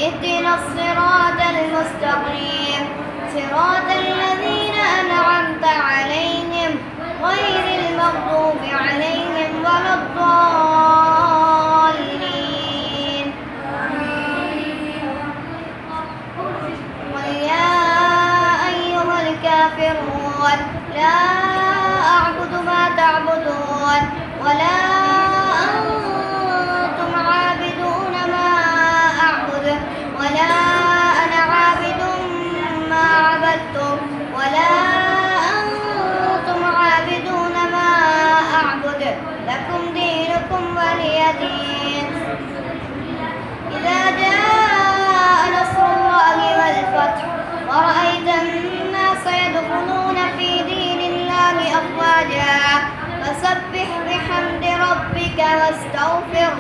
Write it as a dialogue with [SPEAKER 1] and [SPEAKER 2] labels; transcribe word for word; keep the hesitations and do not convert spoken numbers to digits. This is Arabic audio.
[SPEAKER 1] اهدنا الصراط المستقيم صراط الذين أنعمت عليهم غير المغضوب عليهم ولا الضالين. قل يا أيها الكافرون لا أعبد ما تعبدون ولا أنتم عابدون ما أعبد ولا أنا عابد ما عبدتم ولا أنتم عابدون ما أعبد لكم دينكم ولي دين. إذا جاء نصر الله والفتح ورأيت الناس يدخلون في دين الله أفواجا فسبح بحمد ربك واستغفره